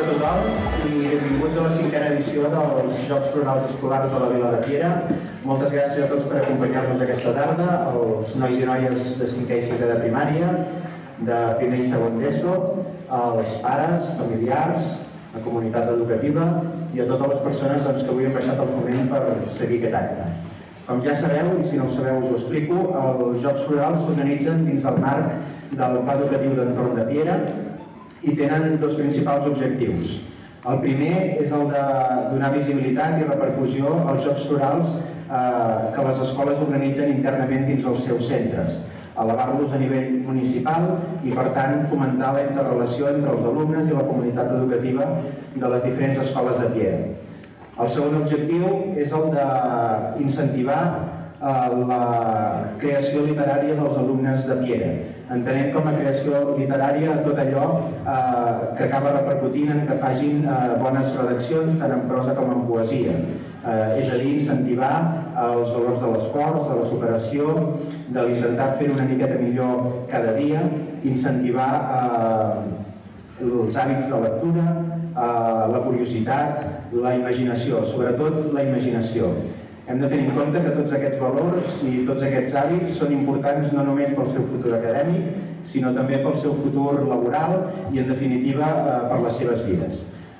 tothom i benvinguts a la 5a edició dels Jocs Florals Escolars de la Vila de Piera. Moltes gràcies a tots per acompanyar-nos aquesta tarda, als nois i noies de 5è i 6è de primària, de primer i segon d'ESO, als pares, familiars, la comunitat educativa i a totes les persones que avui han baixat al Foment per seguir aquest acte. Com ja sabeu, i si no ho sabeu us ho explico, els Jocs Florals s'organitzen dins del marc del Pla Educatiu d'Entorn de Piera i tenen dos principals objectius. El primer és el de donar visibilitat i repercussió als Jocs Florals que les escoles organitzen internament dins els seus centres, elevar-los a nivell municipal i, per tant, fomentar la interrelació entre els alumnes i la comunitat educativa de les diferents escoles de Piera. El segon objectiu és el d'incentivar la creació literària dels alumnes de Piera, entenent com a creació literària tot allò que acaba repercutint en que facin bones redaccions, tant en prosa com en poesia. És a dir, incentivar els valors de l'esforç, de la superació, de l'intentar fer una miqueta millor cada dia, incentivar els hàbits de lectura, la curiositat, la imaginació, sobretot la imaginació. Hem de tenir en compte que tots aquests valors i tots aquests hàbits són importants no només pel seu futur acadèmic, sinó també pel seu futur laboral i, en definitiva, per les seves vides.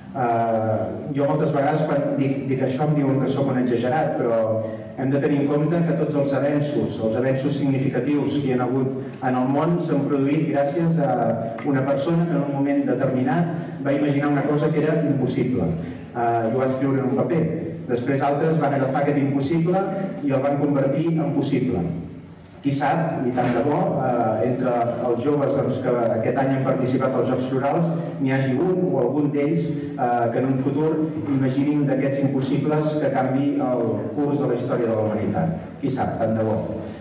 Jo moltes vegades quan dic això em diuen que sóc un exagerat, però hem de tenir en compte que tots els avenços significatius que hi ha hagut en el món s'han produït gràcies a una persona que en un moment determinat va imaginar una cosa que era impossible i ho va escriure en un paper. Després altres van agafar aquest impossible i el van convertir en possible. Qui sap, i tant de bo, entre els joves que aquest any han participat als Jocs Florals, n'hi hagi un o algun d'ells que en un futur imaginin d'aquests impossibles que canvi el curs de la història de la humanitat. Qui sap, tant de bo.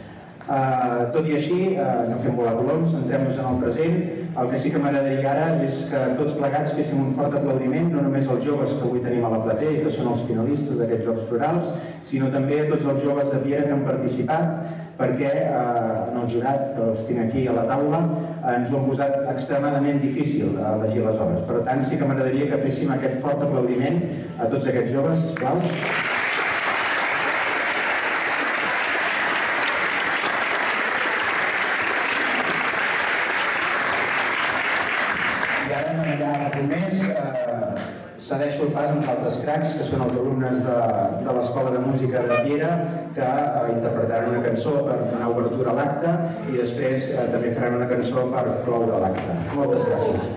Tot i així, no fem volar coloms, centrem-nos en el present. El que sí que m'agradaria ara és que tots plegats féssim un fort aplaudiment, no només als joves que avui tenim a la platea i que són els finalistes d'aquests Jocs Florals, sinó també a tots els joves de Piera que han participat, perquè en el jurat, que els tinc aquí a la taula, ens ho han posat extremadament difícil a elegir les obres. Per tant, sí que m'agradaria que féssim aquest fort aplaudiment a tots aquests joves, sisplau. Cedeixo el pas a uns altres cracs, que són els alumnes de l'Escola de Música de Piera, que interpretaran una cançó per donar obertura a l'acte i després també faran una cançó per cloure l'acte. Moltes gràcies.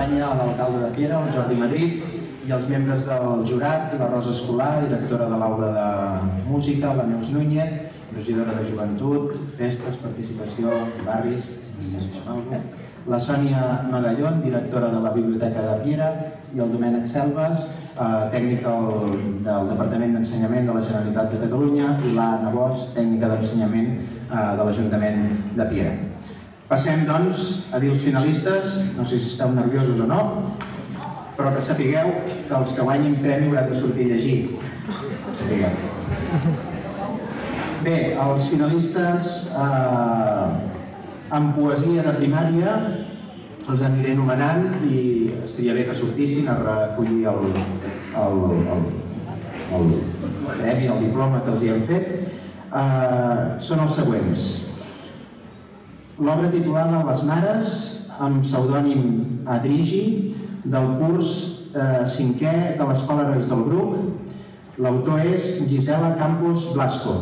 acompanya l'alcalde de Piera, el Jordi Madrid, i els membres del jurat, la Rosa Escolar, directora de l'aula de música, la Neus Núñez, regidora de joventut, festes, participació, barris, la Sònia Magallón, directora de la Biblioteca de Piera, i el Domènec Selves, tècnic del Departament d'Ensenyament de la Generalitat de Catalunya, i l'Anna Bosch, tècnica d'Ensenyament de l'Ajuntament de Piera. Passem, doncs, a dir els finalistes, no sé si esteu nerviosos o no, però que sapigueu que els que guanyin premi hauran de sortir a llegir. Sapigueu. Bé, els finalistes en poesia de primària els aniré anomenant i estaria bé que sortissin a recollir el premi, el diploma que els hi hem fet. Són els següents. L'obra titulada Les Mares, amb pseudònim Adrigi, del curs 5è de l'Escola Herois del Bruc. L'autor és Gisela Campos Blasco.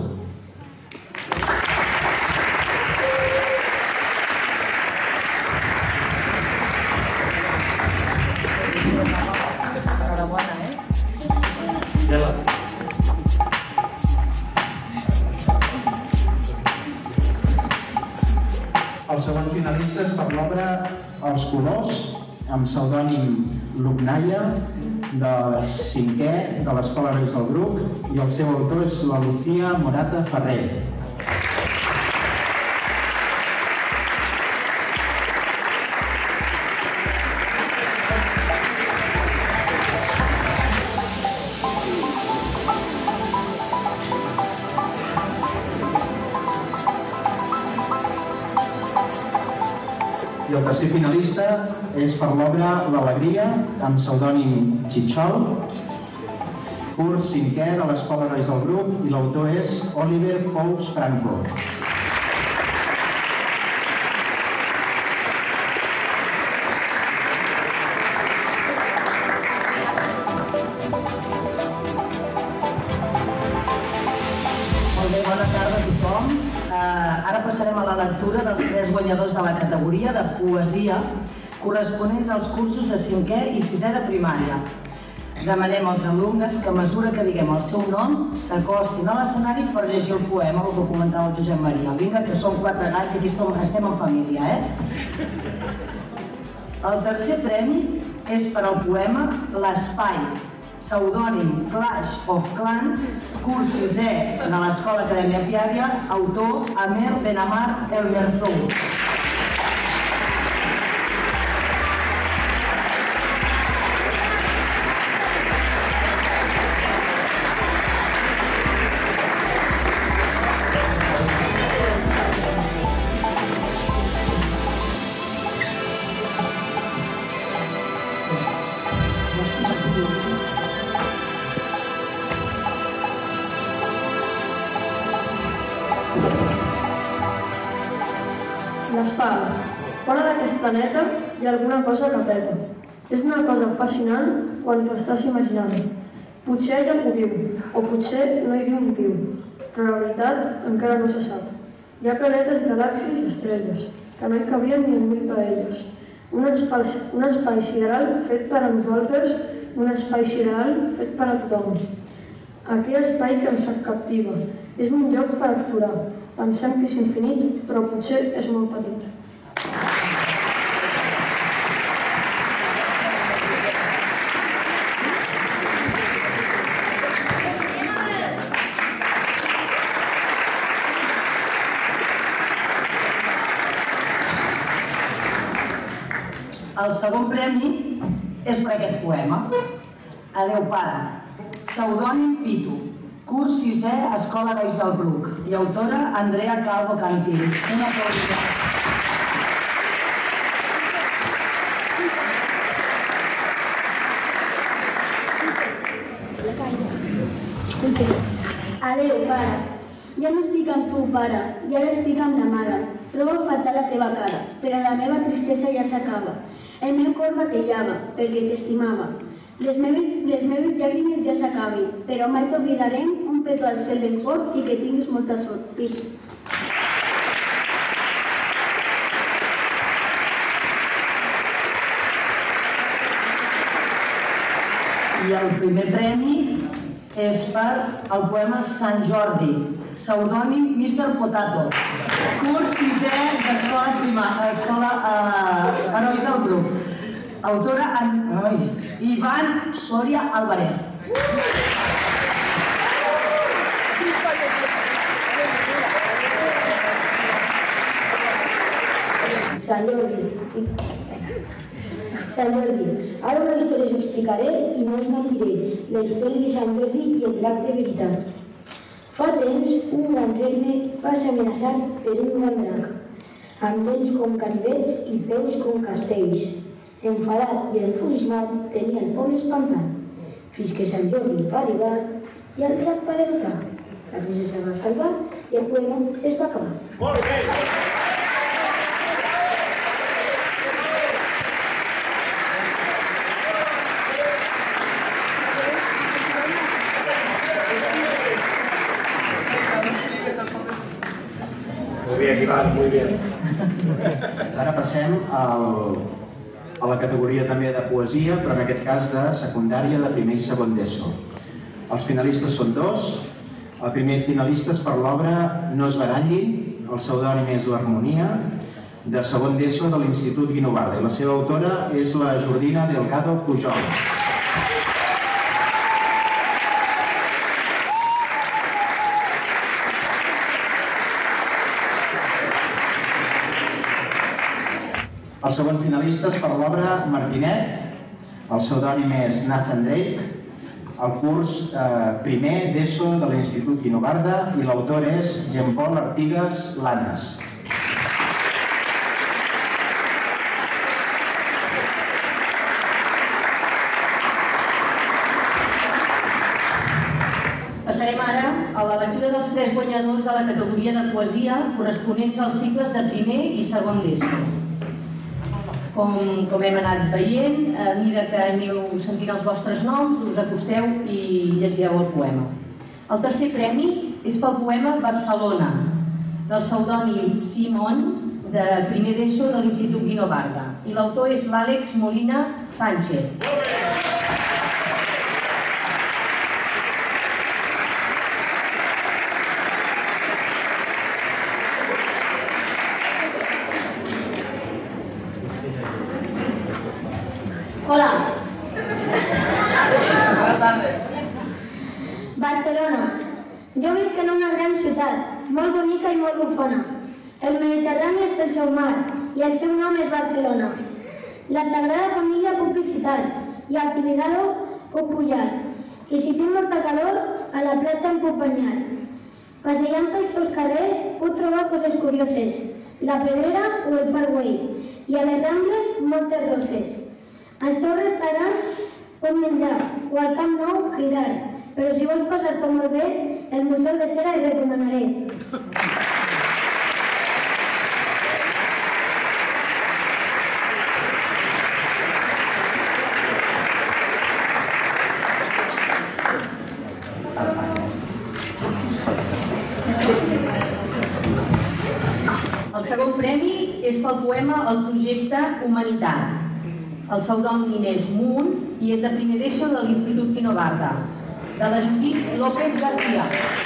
Els següents finalistes per l'obra Els Colors, amb pseudònim Lugnaya, de 5è de l'Escola Herois del Bruc, i el seu autor és la Lucía Morata Ferrer. I el tercer finalista és per l'obra L'Alegria, amb pseudònim Chichol, curs 5è de l'Escola Herois del Bruc, i l'autor és Oliver Pous Franco. Molt bé, bona tarda a tothom. Ara passarem a la lectura dels 3 guanyadors de la categoria de poesia corresponents als cursos de 5è i 6è de primària. Demanem als alumnes que a mesura que diguem el seu nom s'acostin a l'escenari per llegir el poema, el que comentava el Josep Maria. Vinga, que som 4 gats i aquí estem en família, El tercer premi és per al poema L'Espai, pseudònim Clash of Clans, curs 6è de l'Escola Acadèmia Piària, autor Amer Benamar El Mertou. L'espai. Fora d'aquest planeta hi ha alguna cosa que peta. És una cosa fascinant quan t'ho estàs imaginant. Potser hi ha algú viu, o potser no hi viu un piu, però la veritat encara no se sap. Hi ha planetes, galàxies i estrelles, que no hi cabrien ni en 1000 paelles. Un espai sideral fet per a nosaltres, un espai sideral fet per a tothom. Aquell espai que ens captiva. És un lloc per explorar. Pensem que és infinit, però potser és molt petit. El segon premi és per aquest poema. Adéu, pare. Pseudònim Pitu. Curs 6è, Escola Herois del Bruc. I autora, Andrea Calvo Cantí. Una aplaudida. Adéu, pare. Ja no estic amb tu, pare, i ara estic amb la mare. Trobo a faltar la teva cara, però la meva tristesa ja s'acaba. El meu cor batejava, perquè t'estimava. Les meves llàgrimes ja s'acaben, però mai t'oblidarem. Un petó al cel ben fort i que tinguis molta sort. Pitu. I el primer premi és per el poema Sant Jordi, pseudònim Mr. Potato, curs 6è d'Escola Herois del Grup. Autora Ivan Soria Álvarez. Sant Jordi. Ara una història us explicaré i no us mentiré. La història de Sant Jordi i el drac de veritat. Fa temps, un gran regne va ser amenaçat per un gran drac, amb dents com ganivets i peus com castells. Enfadat i enfurismat, tenia el poble espantat, fins que Sant Jordi va arribar i el drac va derrotar. La princesa va salvar i el poema es va acabar. Molt bé! Muy bien, Iván, muy bien. Ara passem a la categoria també de poesia, però en aquest cas de secundària, de primer i segon d'ESO. Els finalistes són dos. El primer finalista és per l'obra No es barallin, el pseudònim és l'Harmonia, de segon d'ESO de l'Institut Guinovarda, i la seva autora és la Jordina Delgado Pujol. El segon finalista és per l'obra Martinet, el pseudònim és Nathan Drake, el curs primer d'ESO de l'Institut Guinovarda i l'autor és Jean-Paul Artigas Lanas. Passarem ara a la lectura dels 3 guanyadors de la categoria de poesia corresponents als cicles de primer i segon d'ESO. Com hem anat veient, a mesura que aneu sentint els vostres noms, us acosteu i llegireu el poema. El tercer premi és pel poema Barcelona, del pseudònim Simon, de primer d'ESO de l'Institut Guinovarda, i l'autor és l'Àlex Molina Sánchez. Hola. Barcelona. Jo visc en una gran ciutat, molt bonica i molt bufona. El Mediterrani és el seu mar i el seu nom és Barcelona. La Sagrada Família puc visitar i al Tibidabo puc pujar. I si tinc molta calor, a la platja em puc banyar. Passejant pels seus carrers puc trobar coses curioses, la Pedrera o el Parc Güell, i a les Rambles moltes roses. Al seu restaurant pot menjar o al Camp Nou cridar, però si vols passar-t'ho molt bé, el Museu de Cera et recomanaré. El segon premi és pel poema El projecte Humanitat. El pseudònim és Moon i és de primer d'ESO de l'Institut Guinovarda, de la Judit López García.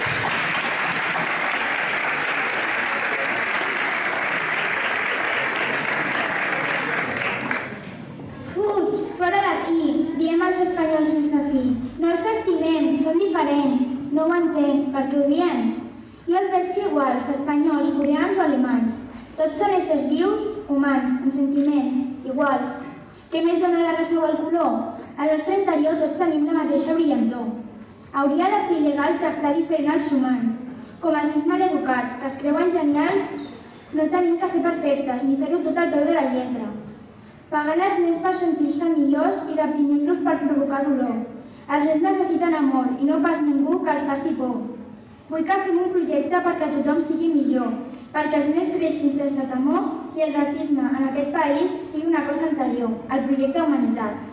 Fuig, fora d'aquí, diem als espanyols sense fi. No els estimem, són diferents. No ho entenc, per què ho diem? Jo els veig iguals, espanyols, coreans o alemanys. Tots són éssers vius, humans, amb sentiments, iguals. Què més dona la raça o el color? Al nostre interior tots tenim la mateixa brillantor. Hauria de ser il·legal tractar diferent als humans. Com els més maleducats, que es creuen genials, no tenim que ser perfectes ni fer-ho tot al peu de la lletra. Pagant els nens per sentir-se millors i deprimir-los per provocar dolor. Els nens necessiten amor i no pas ningú que els faci por. Vull que fem un projecte perquè tothom sigui millor, perquè els nens creixin sense temor i el racisme en aquest país sigui una cosa anterior, el projecte Humanitat.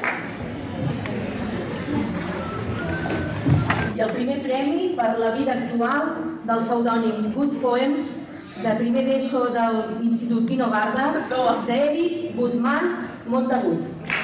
I el primer premi per la vida actual anual del pseudònim Good Poems de primer d'ESO de l'Institut Pino Barda d'Eric Guzmán Montagut.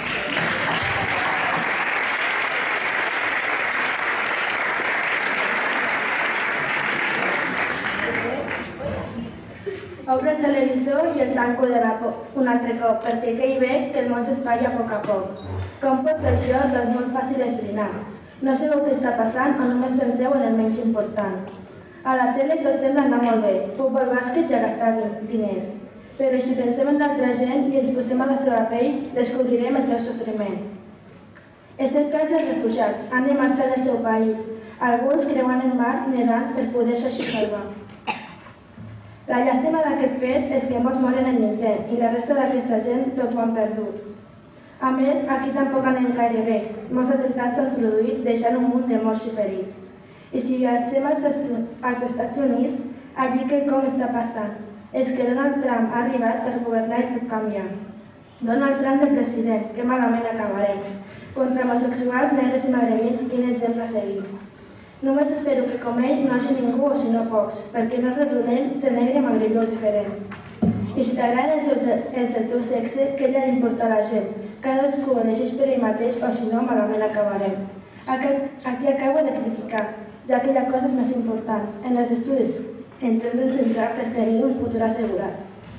Obro el televisor i el tanco un altre cop, perquè aquell veig que el món s'espatlla a poc a poc. Com pot ser això? Doncs molt fàcil esbrinar. No sabeu què està passant o només penseu en el menys important. A la tele tot sembla anar molt bé, futbol, bàsquet i a gastar diners. Però si pensem en l'altra gent i ens posem a la seva pell, descobrirem el seu sofriment. És el cas dels refugiats, han de marxar del seu país. Alguns creuen el mar nedant per poder-se així salvar. La llàstima d'aquest fet és que molts moren en l'intent i la resta d'aquesta gent tot ho han perdut. A més, aquí tampoc anem gaire bé. Molts atemptats s'han produït deixant un munt de morts i ferits. I si viatgem als Estats Units, allí quelcom està passant. És que Donald Trump ha arribat per governar i tot canviar. Donald Trump de president, que malament acabarem. Contra homosexuals, negres i magremits, quin exemple a seguir. Només espero que com ell no hagi ningú o si no pocs, perquè no és redundant ser negre, magrelló o diferent. I si t'agraden els del teu sexe, què li ha d'importar a la gent? Cadascú elegeix per ell mateix o si no, malament acabarem. Aquí acabo de criticar, ja que hi ha coses més importants. En els estudis ens hem de centrar per tenir un futur assegurat.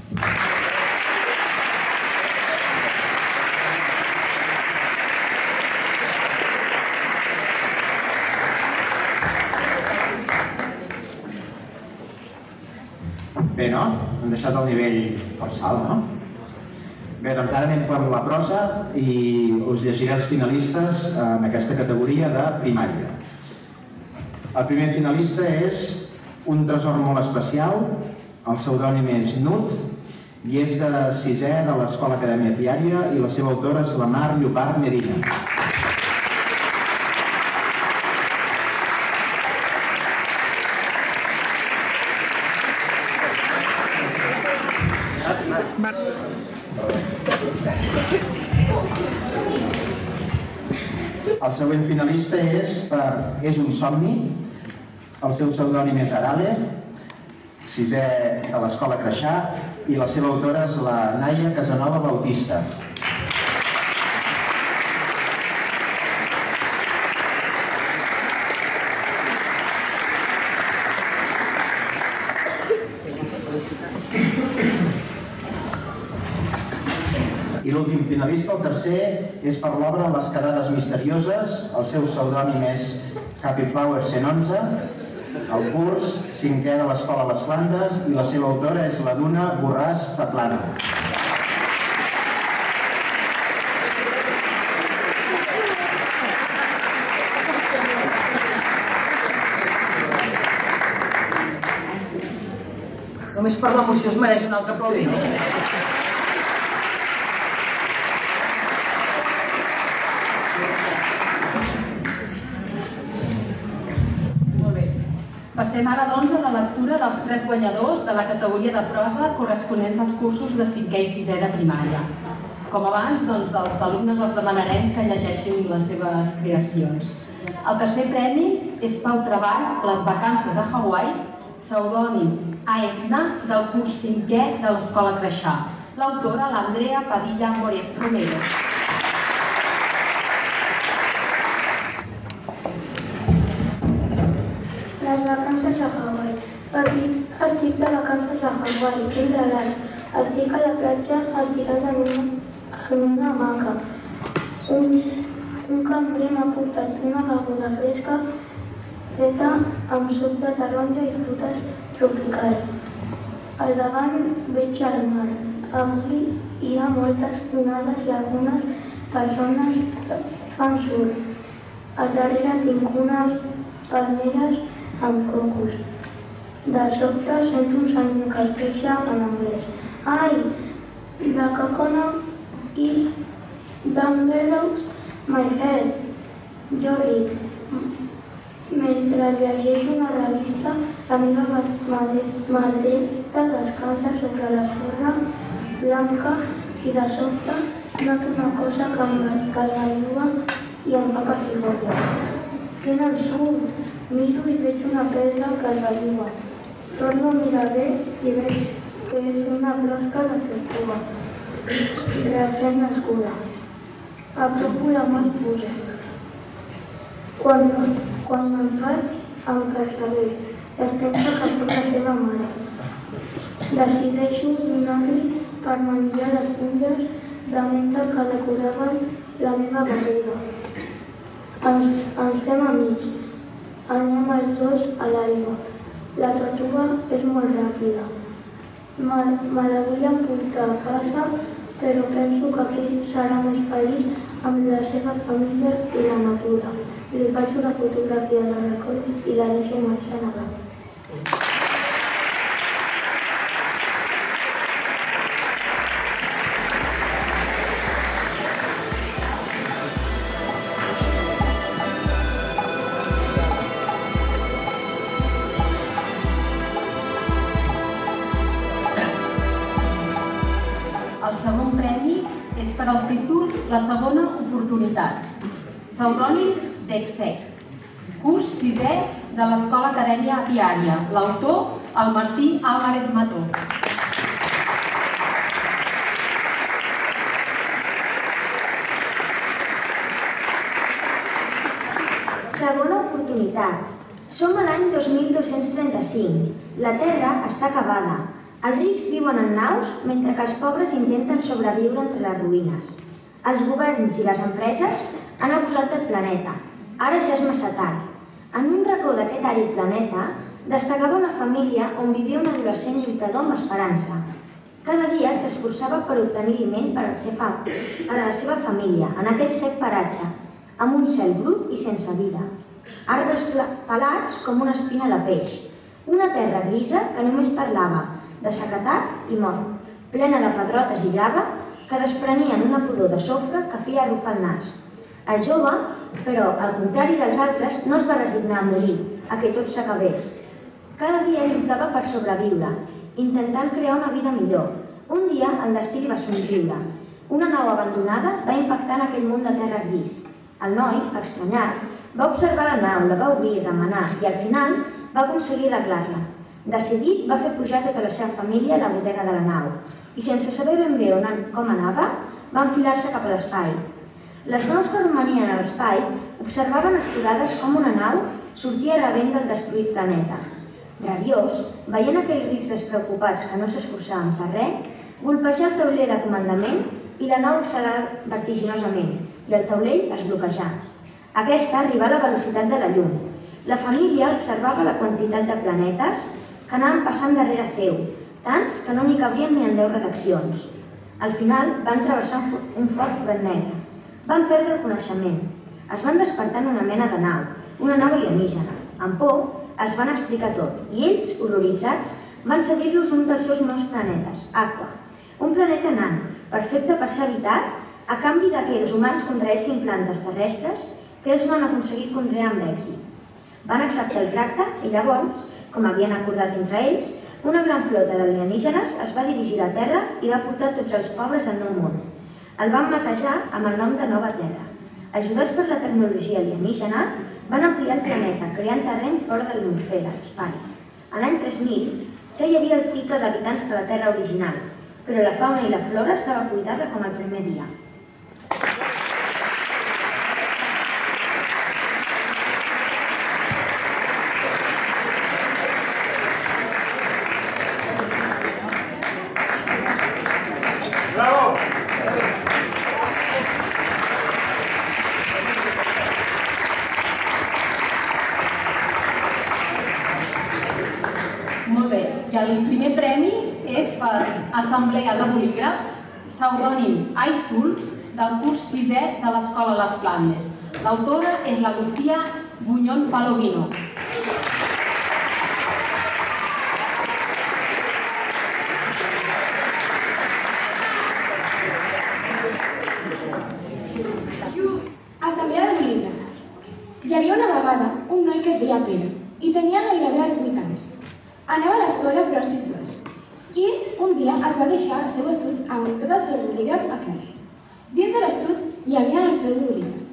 Bé, no? Hem deixat el nivell força alt, no? Bé, doncs ara anem per la prosa i us llegiré els finalistes en aquesta categoria de primària. El primer finalista és un tresor molt especial, el pseudònim és Nut, i és de 6è de l'Escola Acadèmia Viària i la seva autora és la Mar Llopart Medina. El següent finalista és un somni, el seu pseudònim és Arale, 6è de l'Escola Creixà, i la seva autora és la Naia Casanova Bautista. I l'últim finalista, el tercer, és per l'obra Les quedades misterioses, el seu pseudònim és Happy Flower 111, el curs 5è de l'Escola Les Flandes i la seva autora és la Duna Borràs Tatlana. Només per l'emoció es mereix un altre aplaudiment. Passem ara, doncs, a la lectura dels 3 guanyadors de la categoria de prosa corresponents als cursos de 5è i 6è de primària. Com abans, doncs, als alumnes els demanarem que llegeixin les seves creacions. El tercer premi és Pau Treball, Les vacances a Hawaii, pseudònim Aetna, del curs 5è de l'Escola Creixà. L'autora, l'Andrea Padilla Romero. Les vacances a Hawaii. Estic de vacances a Hawaii, quin relax. Estic a la platja estirat en una hamaca. Un cambrer m'ha portat una beguda fresca feta amb suc de taronja i fruites tropicals. Al davant veig el mar. Avui hi ha moltes onades i algunes persones fan surf. Al darrere tinc unes palmeres amb cocos. De sobte sento un senyor que es queixa en anglès. Ai, the coconut is dangles my head. Jo ric. Mentre llegeixo una revista, la meva maldeta descansa sobre la sorra blanca i de sobte noto una cosa que m'escalariua i em fa pessigolles. Quin ensurt! Miro i veig una pedra que relliga. Torno a mirar bé i veig que és una closca de tortuga, recent nascuda. Apropo la mà i pujo. Quan me'n vaig, em persegueix i es pensa que soc la seva mare. Decideixo donar-li per menjar les fulles de menta que decoraven la meva beguda. Ens fem amics. Anem els dos a l'aigua. La tortuga és molt ràpida. Me la vull emportar a casa, però penso que aquí serà més feliç amb la seva família i la natura. Li faig una fotografia, la recordo i la deixo marxar endavant. El segon premi és per al títol La segona oportunitat. Pseudònim d'Exec. Curs 6è de l'Escola Acadèmia Viària. L'autor, el Martí Álvarez Mató. Segona oportunitat. Som a l'any 2235. La Terra està acabada. Els rics viuen en naus, mentre que els pobres intenten sobreviure entre les ruïnes. Els governs i les empreses han abusat del planeta. Ara ja és massa tard. En un racó d'aquest àrid planeta destacava una família on vivia un adolescent lluitador amb esperança. Cada dia s'esforçava per obtenir aliment per a la seva família, en aquell sec paratge, amb un cel brut i sense vida. Arbres pelats com una espina de peix. Una terra grisa que només parlava de sequedat i mort, plena de pedrotes i grava que desprenien una pudor de sofre que feia arrufar el nas. El jove, però, al contrari dels altres, no es va resignar a morir, a que tot s'acabés. Cada dia lluitava per sobreviure, intentant crear una vida millor. Un dia el destí li va somriure. Una nau abandonada va impactar en aquell munt de terra gris. El noi, estranyat, va observar la nau, la va obrir, remenar i al final va aconseguir arreglar-la. Decidit, va fer pujar tota la seva família a la bodega de la nau i, sense saber ben bé com anava, va enfilar-se cap a l'espai. Les naus que romanien a l'espai observaven esturades com una nau sortia rebent del destruït planeta. Rabiós, veient aquells rics despreocupats que no s'esforçaven per res, golpejà el tauler de comandament i la nau accelerar vertiginosament i el taulell es bloquejà. Aquesta arribà a la velocitat de la llum. La família observava la quantitat de planetes que anaven passant darrere seu, tants que no n'hi cabrien ni en 10 redaccions. Al final van travessar un fort forat negre. Van perdre el coneixement. Es van despertar en una mena de nau, una nau alienígena. Amb por, els van explicar tot, i ells, horroritzats, van cedir-los un dels seus nous planetes, Aqua. Un planeta nan, perfecte per ser habitat, a canvi que els humans conreessin plantes terrestres que ells no han aconseguit conrear amb èxit. Van acceptar el tracte i llavors, com havien acordat entre ells, una gran flota d'alienígenes es va dirigir a la Terra i va portar tots els pobres al nou món. El van batejar amb el nom de Nova Terra. Ajudats per la tecnologia alienígena, van ampliar el planeta, creant terreny fora de l'atmosfera, l'espai. A l'any 3000 ja hi havia el triple d'habitants que la Terra original, però la fauna i la flora estava cuidada com el primer dia. Molt bé, i el primer premi és per Assemblea de Bolígrafs, pseudònim Aizul, del curs 6è de l'Escola Les Flandes. L'autora és la Lucía Buñón Palomino. Assemblea de Bolígrafs. Hi havia una vegada un noi que es deia Pere i tenia gairebé els 8 anys. Anava a l'escola però 6 hores. I un dia es va deixar el seu estuig amb tot el seu bolígraf a classe. Dins de l'estuig hi havia el seu bolígraf.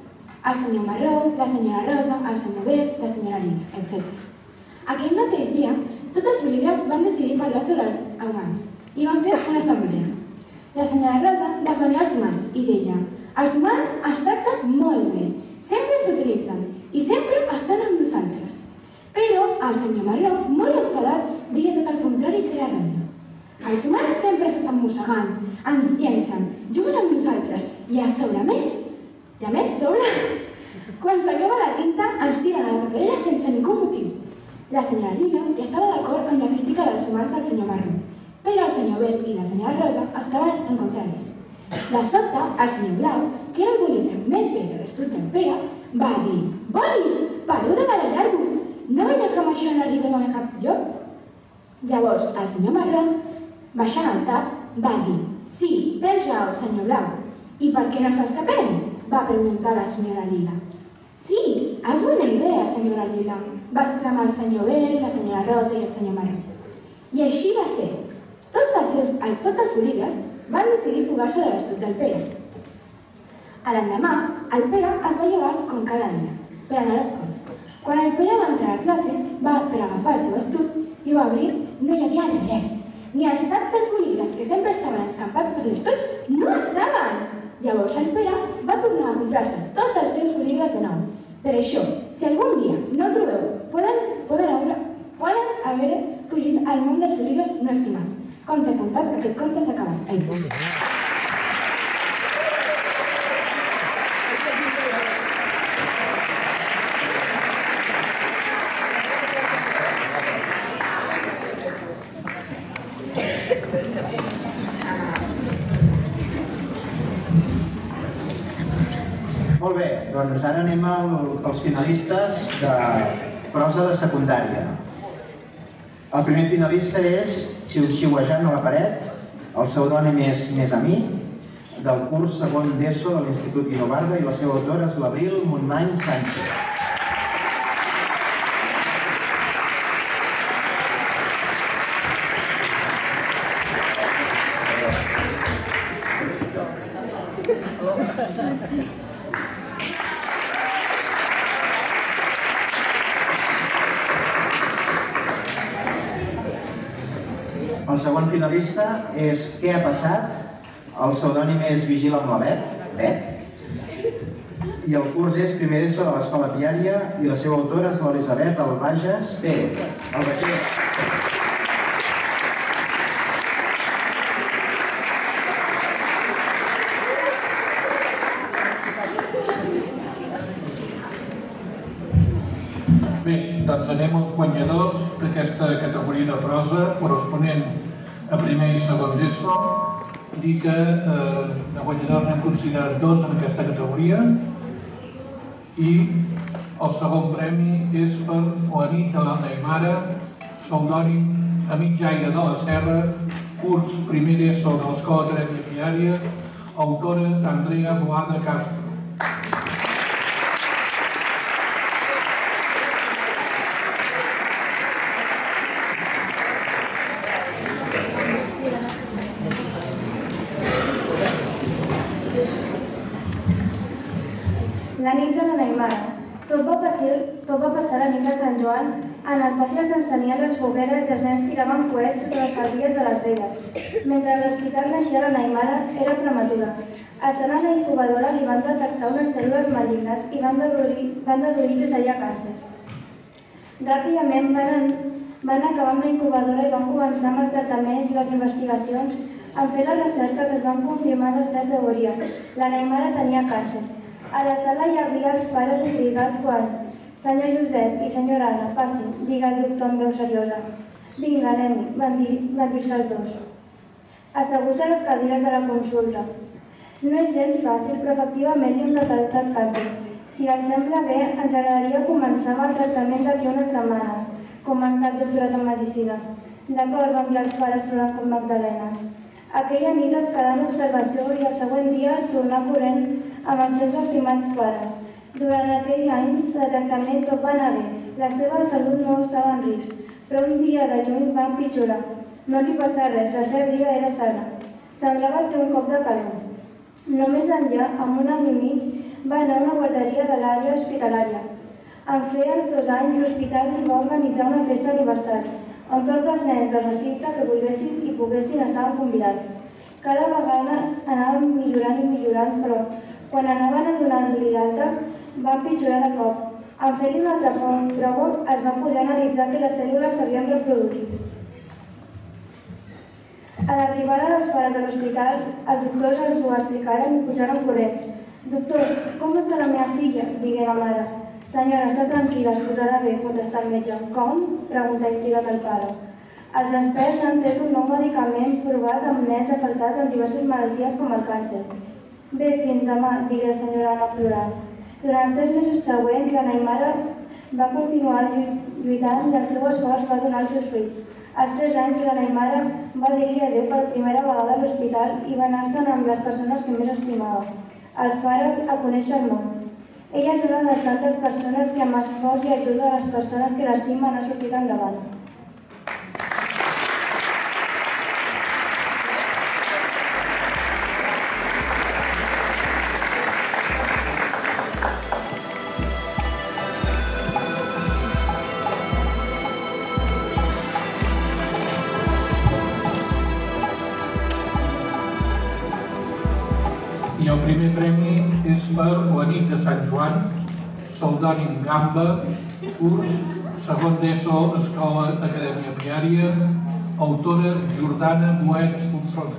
el senyor Marró, la senyora Rosa, el senyor Verd, la senyora Lina, etc. Aquell mateix dia, tots els bolígrafs van decidir parlar sobre els humans i van fer una assemblea. La senyora Rosa defenia els humans i deia: els humans es tracten molt bé, sempre s'utilitzen i sempre estan amb nosaltres. Però el senyor Marró, molt enfadat, deia tot el contrari que la Rosa. Els humans sempre s'estan mossegant, ens llencen, juguen amb nosaltres i a sobre més. I a més sobre. Quan s'acaba la tinta ens tiren a la paperera sense ningú motiu. La senyora Lina ja estava d'acord amb la crítica dels humans al senyor Marró, però el senyor Verd i la senyora Rosa estaven en contra d'ells. De sobte, el senyor Blau, que era el bolígraf més vell de l'estudi del Pere, va dir: bolis, pareu de barallar-vos, no veieu que amb això no arribem a cap lloc? Llavors, el senyor Marró, baixant el tap, va dir: sí, tens raó, senyor Blau. I per què no s'escapem? Va preguntar la senyora Lila. Sí, és bona idea, senyora Lila, va exclamar el senyor Verd, la senyora Rosa i el senyor Marró. I així va ser. Tots els bolígrafs van decidir fugar-se de l'estudi del Pere. A l'endemà, el Pere es va llevar com cada dia, per anar a l'escola. Quan el Pere va entrar a classe, va per agafar el seu estudi i ho va obrir, no hi havia res. Ni els taps dels bolígrafs que sempre estaven escampats per l'estuig no estaven. Llavors el Pere va tornar a comprar-se tots els seus bolígrafs de nou. Per això, si algun dia no ho trobeu, poden haver fugit al món dels bolígrafs no estimats. Compte comptat, que aquest conte s'ha acabat. Molt bé, doncs ara anem als finalistes de prosa de secundària. El primer finalista és Xiu-xiuejant a la paret, el pseudònim és Més a mi, del curs segon d'ESO de l'Institut Guinovarda i la seva autora és l'Abril Montmany Sánchez. El segon finalista és Què ha passat? El pseudònim és Vigila amb la Bet. I el curs és primer d'ESO de l'Escola Piària i la seva autora és l'Elisabet Albages Pérez. Albages. Bé, doncs anem als guanyadors d'aquesta categoria de prosa corresponent a primer i segon d'ESO. Dir que de guanyadors n'hem considerat dos en aquesta categoria i el segon premi és per la nit de la Naimara, pseudònim Amic Jaire de la Serra, curs primer d'ESO de l'Escola Acadèmia Piària, autora Andrea Boada Castro. La nit de la Naimara. Tot va passar la nit de Sant Joan. En el poble s'encenien les fogueres i els nens tiraven coets sota les faldilles de les velles. Mentre a l'hospital naixia la Naimara, era prematura. Estant a la incubadora li van detectar unes cèl·lules malignes i van deduir que seria càncer. Ràpidament van acabar amb la incubadora i van començar amb els tractaments i les investigacions. En fer les recerques es van confirmar les seves teories. La Naimara tenia càncer. A la sala hi havia els pares obligats quan «Senyor Josep i senyora Anna, passin», diga el doctor amb veu seriosa. «Vinga, anem-hi», van dir-se els dos, asseguts a les cadires de la consulta. No és gens fàcil, però efectivament li hem detectat càncer. Si els sembla bé, ens agradaria començar amb el tractament d'aquí unes setmanes, comentat el doctorat en medicina. «D'acord», van dir els pares plorant com magdalenes. Aquella nit es quedà en observació i el següent dia tornà corrent amb els seus estimats pares. Durant aquell any de tractament tot va anar bé, la seva salut no estava en risc, però un dia de juny va empitjorar. No li passà res, la seva vida era sana. Semblava ser un cop de calor. Només enllà, amb un any i mig, va anar a una guarderia de l'àrea hospitalària. En feia uns 2 anys l'hospital li va organitzar una festa d'aniversari, on tots els nens del recinte que volguessin i poguessin estaven convidats. Cada vegada anaven millorant i millorant, però quan anaven a donar-li l'alta va empitjorar de cop. En fer-li una altra prova es va poder analitzar que les cèl·lules s'havien reproduït. A l'arribada dels pares de l'hospital, els doctors els ho explicaren i pujaren corrents. «Doctor, com està la meva filla?», digué la mare. «Senyora, està tranquil·la, es posarà bé», contestà el metge. «Com?», preguntà intrigat el pare. Els experts han tret un nou medicament provat amb nens afectats amb diverses malalties com el càncer. «Bé, fins demà», digué la senyora Anna plorant. Durant els 3 mesos següents, la Naimara va continuar lluitant i el seu esforç va donar els seus fruits. Als 3 anys, la Naimara va dir-li adéu per primera vegada a l'hospital i va anar-se'n amb les persones que més estimava. Els pares a conèixer el món. Ella és una de les tantes persones que amb esforç i ajuda a les persones que l'estimen ha sortit endavant. I el primer premi és per la nit de Sant Joan, pseudònim Gamba, curs, segon d'ESO, Escola Acadèmia Viària, autora Jordana Moet Solsona.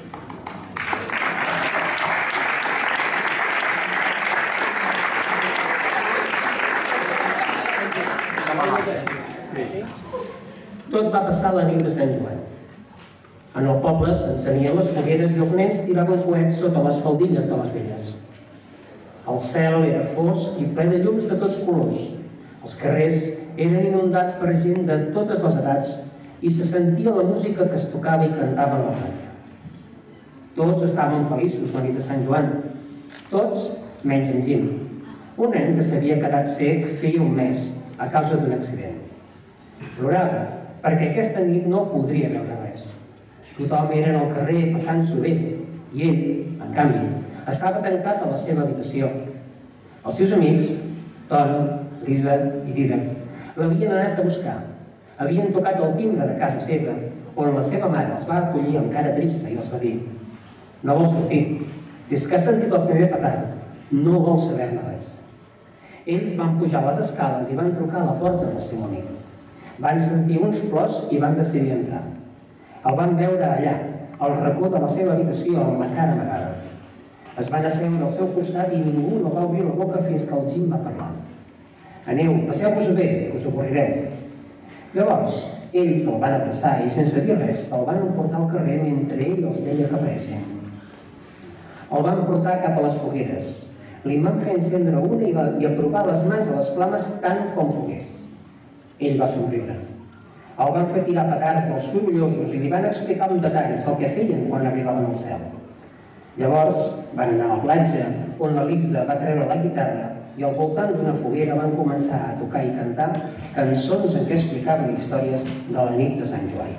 Tot va passar la nit de Sant Joan. En el poble s'encenien les fogueres i els nens tiraven coets sota les faldilles de les velles. El cel era fosc i ple de llums de tots colors. Els carrers eren inundats per gent de totes les edats i se sentia la música que es tocava i cantava a la platja. Tots estaven feliços la nit de Sant Joan. Tots, menys en Jim, un nen que s'havia quedat cec feia un mes a causa d'un accident. Plorava perquè aquesta nit no podria veure res. Tothom era en el carrer passant-s'ho bé, i ell, en canvi, estava tancat a la seva habitació. Els seus amics, Ton, Lisa i Didac, l'havien anat a buscar. Havien tocat el timbre de casa seva, on la seva mare els va acollir amb cara trista i els va dir: «No vol sortir. Des que ha sentit el primer petarд, no vol saber-ne res». Ells van pujar les escales i van trucar a la porta del seu amic. Van sentir uns plors i van decidir entrar. El van veure allà, al racó de la seva habitació, amb la cara amagada. Es van asseure al seu costat i ningú no va obrir la boca fins que el Jim va parlar. «Aneu, passeu-vos-ho bé, que us avorrireu». Llavors, ells el van abraçar i, sense dir res, se'l van emportar al carrer mentre ell els deia que paressin. El van portar cap a les fogueres. Li van fer encendre una i aprovar les mans a les flames tant com pogués. Ell va somriure. El van fer tirar petards dels sorollosos i li van explicar amb detalls el que feien quan arribaven al cel. Llavors van anar a la platja, on la Lisa va treure la guitarra i al voltant d'una foguera van començar a tocar i cantar cançons en què explicaven històries de la nit de Sant Joan.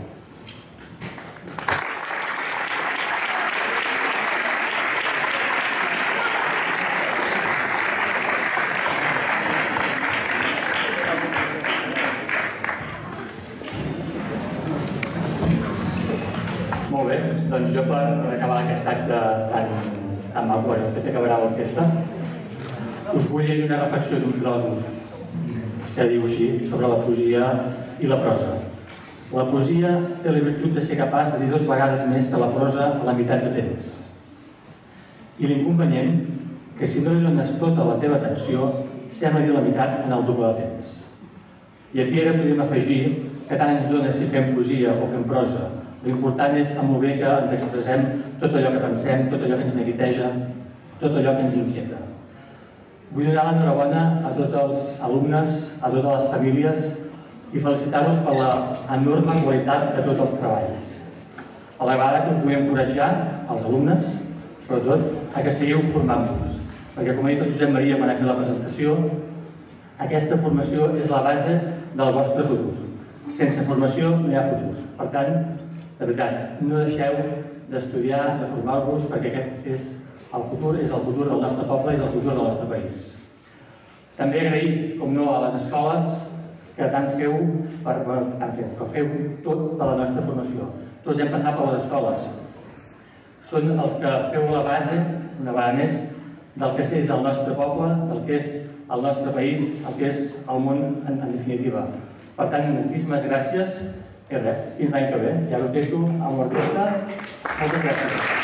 Molt bé, doncs jo per acabar aquest acte tan maco, el fet d'acabar l'orquestra, us vull llegir una reflexió d'un filòsof que diu així sobre la poesia i la prosa. La poesia té la virtut de ser capaç de dir 2 vegades més que la prosa a la meitat de temps. I l'inconvenient, que si no li dones tota la teva atenció, sembla dir la meitat en el doble de temps. I aquí ara podríem afegir que tant ens dona si fem poesia o fem prosa. L'important és amb el bé que ens expressem tot allò que pensem, tot allò que ens neguiteja, tot allò que ens inquieta. Vull donar l'enhorabona a tots els alumnes, a totes les famílies i felicitar-los per l'enorme qualitat de tots els treballs. A la vegada que us vull encoratjar, als alumnes, sobretot, a que seguiu formant-vos. Perquè, com ha dit el Josep Maria quan ha fet la presentació, aquesta formació és la base del vostre futur. Sense formació no hi ha futur. Per tant, de veritat, no deixeu d'estudiar, de formar-vos, perquè aquest és El futur és el futur del nostre poble i del futur del nostre país. També agrair, com no, a les escoles que tant feu, però feu tot per la nostra formació. Tots hem passat per les escoles. Són els que feu la base, una vegada més, del que és el nostre poble, del que és el nostre país, el que és el món en definitiva. Per tant, moltíssimes gràcies i res, fins l'any que ve. Ja us deixo amb l'orquestra. Moltes gràcies.